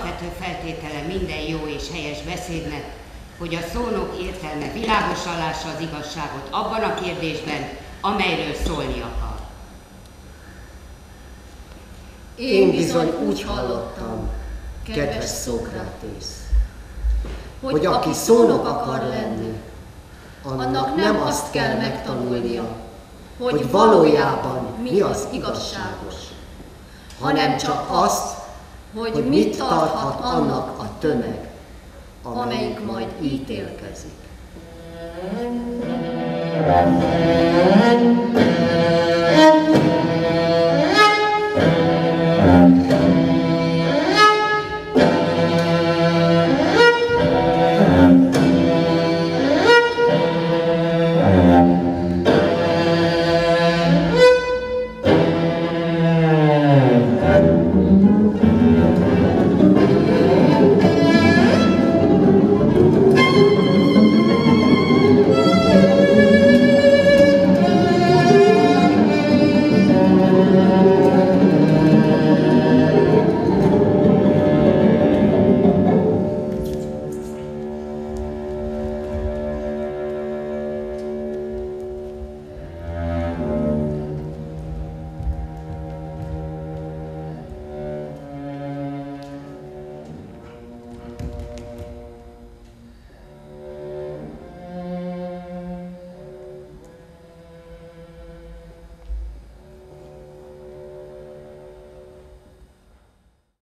alapvető feltétele minden jó és helyes beszédnek, hogy a szónok értelme világosan lássa az igazságot abban a kérdésben, amelyről szólni akar. Én bizony úgy hallottam, kedves Szókratész, hogy aki szónok akar lenni, annak nem azt kell megtanulnia, hogy valójában mi az igazságos, hanem csak azt, hogy mit tarthat annak a tömeg, amelyik majd ítélkezik.